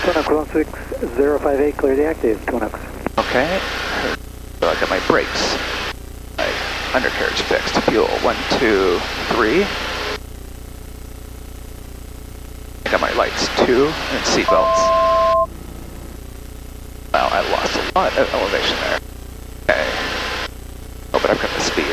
Twin Oaks 16058, clear the active, Twin Oaks. Okay. So I got my brakes. My undercarriage fixed. Fuel, 1, 2, 3. I got my lights, 2, and seatbelts. Wow, I lost a lot of elevation there. Okay. Oh, but I've got the speed.